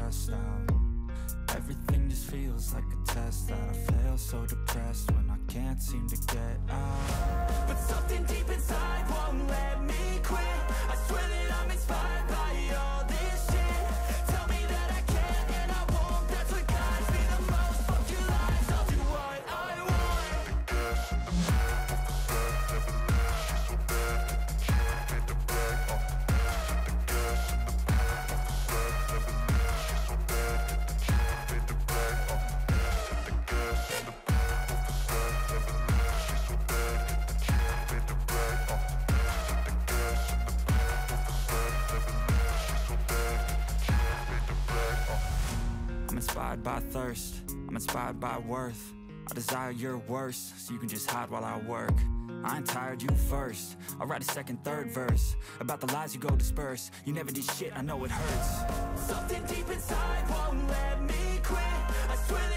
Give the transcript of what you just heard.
stressed out. Everything just feels like a test that I fail, so depressed when I can't seem to get out. But something deep inside won't let me quit. I swear that I'm inspired by all this shit. Tell me that I can and I won't. That's what guides me the most. Fuck your lies, I'll do what I want. The gas in the middle of the set, never leave, she's so bad. She made the bag, the gas in the middle of the set, never leave, she's so bad. She made the bag, the gas in the middle of the set, never leave, she's so bad. She made the bag, the gas in the middle of the set, never leave, she's so bad. She made the bag, I'm inspired by thirst, I'm inspired by worth. I desire your worst, so you can just hide while I work. I ain't tired, you first. I'll write a second, third verse about the lies you go disperse. You never did shit, I know it hurts. Something deep inside won't let me quit. I swear that